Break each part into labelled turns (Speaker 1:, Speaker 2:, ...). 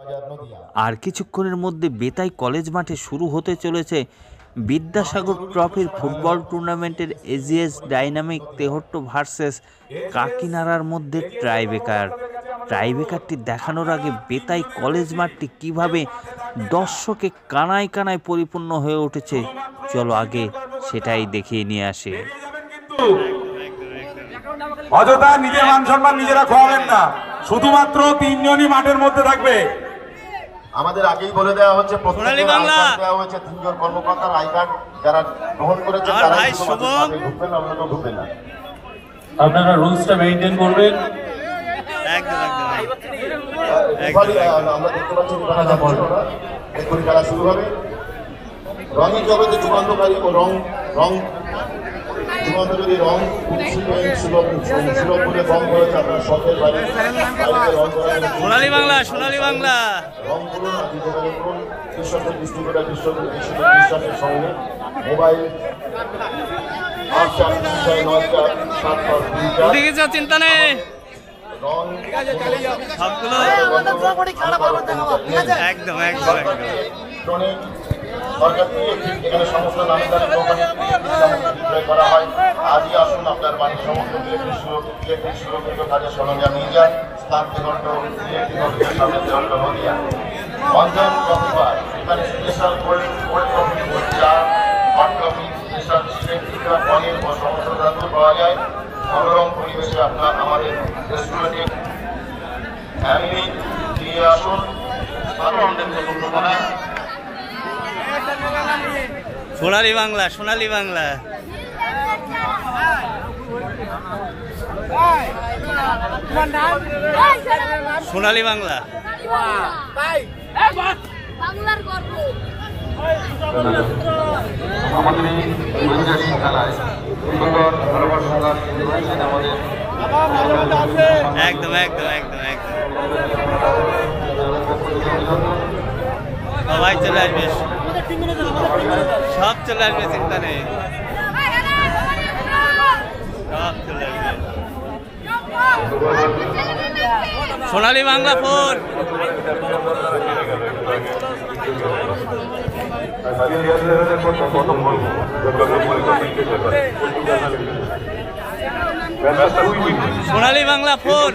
Speaker 1: আর কিছুক্ষণের মধ্যে বেতাই কলেজ মাঠে শুরু হতে চলেছে বিদ্যাসাগর ট্রফির ফুটবল টুর্নামেন্টের এজিএস ডাইনামিক তেহট্ট ভার্সেস কাকিনাড়ার মধ্যে ট্রাইবেকারটি দেখানোর আগে বেতাই কলেজ মাঠটি কিভাবে দর্শকে কানায় কানায় পরিপূর্ণ হয়ে উঠেছে, চলো আগে সেটাই দেখিয়ে নিয়ে আসে।
Speaker 2: অযথা নিজের মান সম্মান নিজেরা খোয়াবেন না, শুধুমাত্র তিনজনই মাঠের মধ্যে থাকবে।
Speaker 3: আমাদের আগেই বলে দেওয়া হচ্ছে, প্রত্যেকের আই কার্ড দেওয়া হয়েছে, তিনজন কর্মকর্তার আই কার্ড যারা গ্রহণ করেছে তারাই ঢুকবেন, অন্যরা ঢুকবেন না।
Speaker 2: আপনারা রুলসটা মেইনটেইন করবেন।
Speaker 3: আমরা দেখতে পাচ্ছি এক্ষুনি খেলা শুরু হবে। রঙের জগতে যুগান্তকারী ও যুগান্তকারী রং সুলভ মূল্যে রং করেছে আপনার শখের বাইরে
Speaker 4: সোনালী বাংলা
Speaker 3: রং করুন, যোগাযোগ করুন কৃষকের ডিস্ট্রিবিউটার বিশ্বাসের সঙ্গে। মোবাইল 8
Speaker 4: চিন্তা নেই, একদম
Speaker 3: এখানে সমস্ত নামী দামি কোম্পানি বিক্রয় করা হয়। আজই আসুন আপনার বাড়ির সমস্ত ইলেকট্রিক সুরক্ষিত কাজের সরঞ্জাম নিয়ে যান। স্থান তেহট্ট ইলেকট্রিক অফিসের সামনে তেহট্ট নদিয়া। অঞ্জন কফি বার, এখানে স্পেশাল কোল্ড কফি, চা, হট কফি, স্পেশাল পনির ও সমস্ত ধাতু পাওয়া যায়। মনোরম পরিবেশে আপনার আমাদের রেস্টুরেন্টে ফ্যামিলি নিয়ে আসুন।
Speaker 4: সোনালী বাংলা সোনালী বাংলা
Speaker 2: আমাদের এই ঐতিহাসিক খেলায় সুন্দর
Speaker 4: একদম সবাই চলে আসবে, সব চলে আসবে, চিন্তা নেই, সব চলে আসবে। সোনালী বাংলা ফোন সোনালী বাংলা ফোন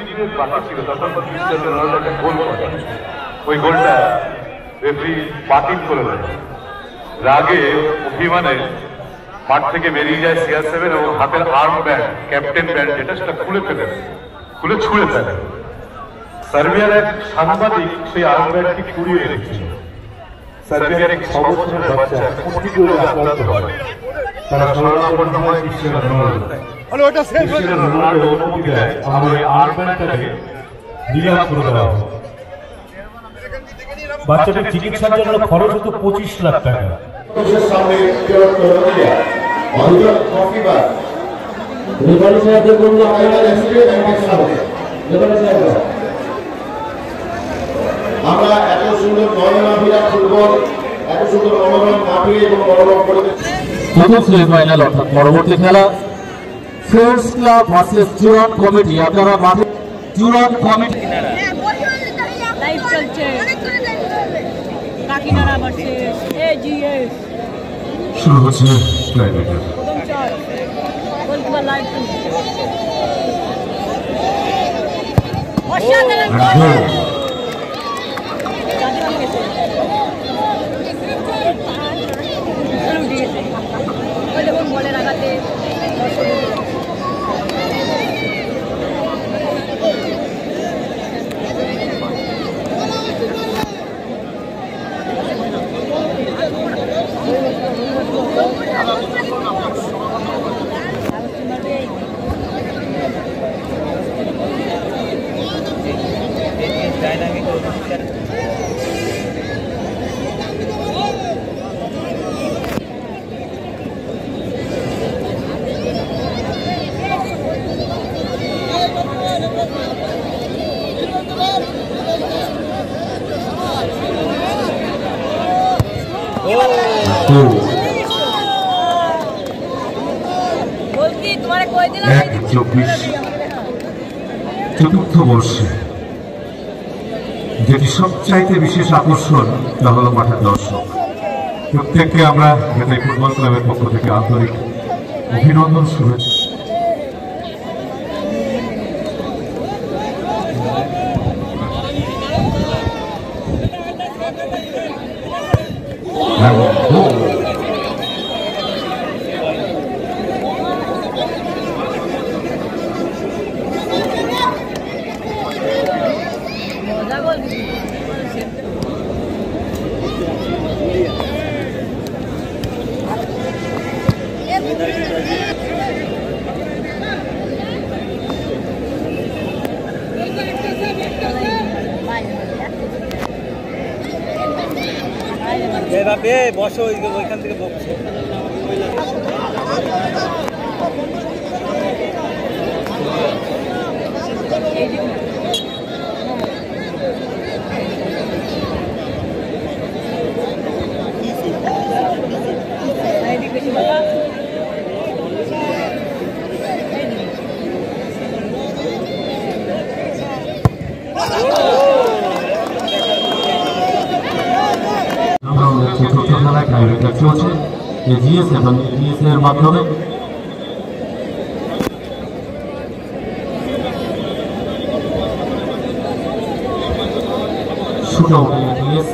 Speaker 2: ওই গোলটা রেফারি বাতিল করে দেয়। রাগে অভিমানে মাঠ থেকে বেরিয়ে যায় CR7 এবং হাতের আর্ম ব্যান্ড, ক্যাপ্টেন ব্যান্ড যেটা, সেটা খুলে ছুঁড়ে ফেলে। সার্বিয়ার এক সাংবাদিক সেই আর্ম ব্যান্ডটি কুড়িয়ে রেখেছিল। সার্বিয়ার এক 6 বছরের বাচ্চা কুটি করে আক্রান্ত হয়। তারা শরণাপন্ন হয় ক্রিস্টিয়ানো রোনাল্ডো অনুমতি দেয় আমার ওই আর্ম ব্যান্ডটাকে নিলাম করে দেওয়া হয়। বাচ্চাদের চিকিৎসার জন্য খরচ হতো 25 লাখ টাকা।
Speaker 3: আমরা এত সুন্দর নয়নাভিরা ফুটবল, এত সুন্দর মনোরম মাঠে এবং মনোরম পরিবেশ।
Speaker 5: প্রথম সেমিফাইনাল অর্থাৎ পরবর্তী খেলা friends club versus Juran committee. আপনারা মাঠে জুরান কমিটি
Speaker 6: লাইভ চলছে, কাকিনাড়া ভার্সেস এজিএস
Speaker 5: শুরু হচ্ছে ট্রাইবেকার।
Speaker 6: প্রথম চার গোলকিপার লাইভ চলছে, অসাধারণ গোল। বলের আঘাতে
Speaker 5: চতুর্থ বর্ষে
Speaker 7: যেটি সবচাইতে বিশেষ আকর্ষণ তা হলো মাঠের দর্শক। প্রত্যেককে আমরা বেতাই ফুটবল ক্লাবের পক্ষ থেকে আন্তরিক অভিনন্দন, শুভেচ্ছা।
Speaker 4: বসো ওইখান থেকে বসো।
Speaker 5: চতুর্থ খেলায় টাইব্রেকার চলছে এজিএস এবং এটিএস এর মাধ্যমে। Shootout ATS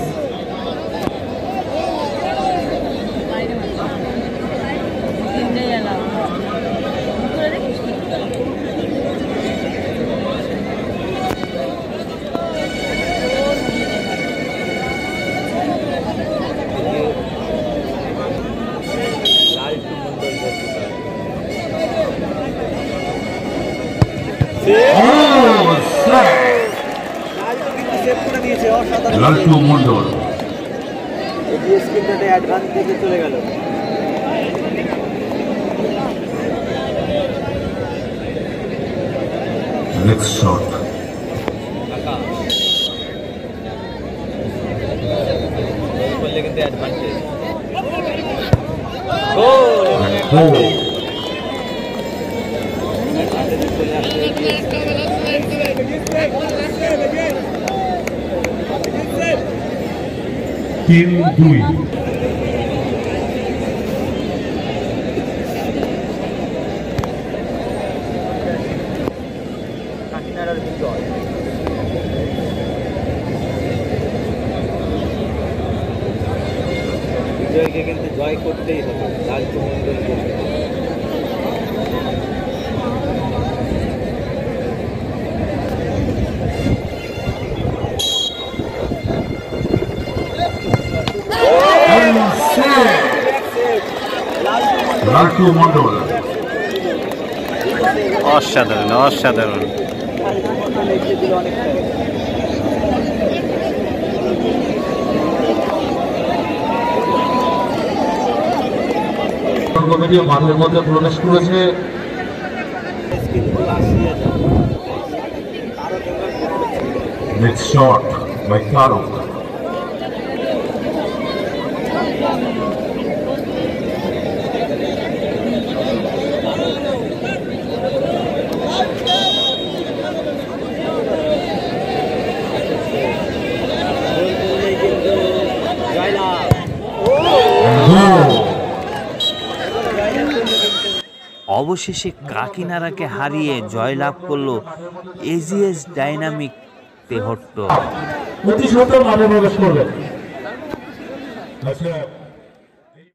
Speaker 5: Laltu Mondal
Speaker 4: advance থেকে চলে গেল।
Speaker 7: নেক্সট শট
Speaker 4: বললে কিন্তু অ্যাডভান্টেজ।
Speaker 7: তিন দুই।
Speaker 4: বিজয়কে কিন্তু জয় করতেই হবে, লালটু মন্ডলকে।
Speaker 7: লালটু মন্ডল
Speaker 4: অসাধারণ অসাধারণ।
Speaker 5: কমিটি মাঠের মধ্যে প্রবেশ করেছে।
Speaker 7: Next shot by Tarak.
Speaker 1: অবশেষে কাকিনাড়াকে হারিয়ে জয়লাভ করলো এজিএস ডাইনামিক তেহট্ট।
Speaker 5: অতি সত্বর মাঠে প্রবেশ করবে।